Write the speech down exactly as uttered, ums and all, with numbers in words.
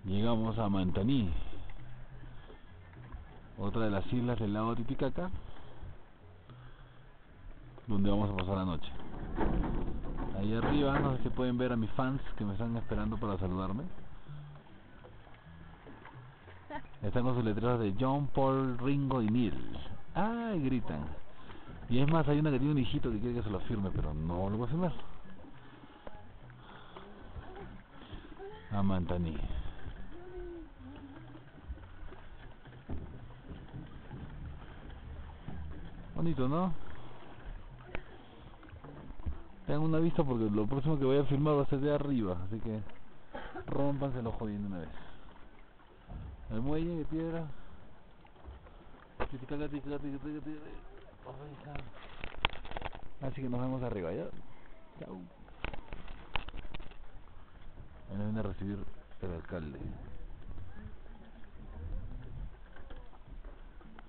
Llegamos a Mantaní, otra de las islas del lago Titicaca, donde vamos a pasar la noche. Ahí arriba, no sé si pueden ver a mis fans que me están esperando para saludarme. Están con sus letreros de John, Paul, Ringo y Neil. ¡Ay! Gritan. Y es más, hay una que tiene un hijito que quiere que se lo firme, pero no lo voy a firmar. A Mantaní. Bonito, ¿no? Tengan una vista porque lo próximo que voy a filmar va a ser de arriba, así que rómpanse los jodiendo una vez. El muelle de piedra. Titicaca, titicaca, titicaca, titicaca. Así que nos vemos arriba, ¿ya? Chao. Ahí nos viene a recibir el alcalde.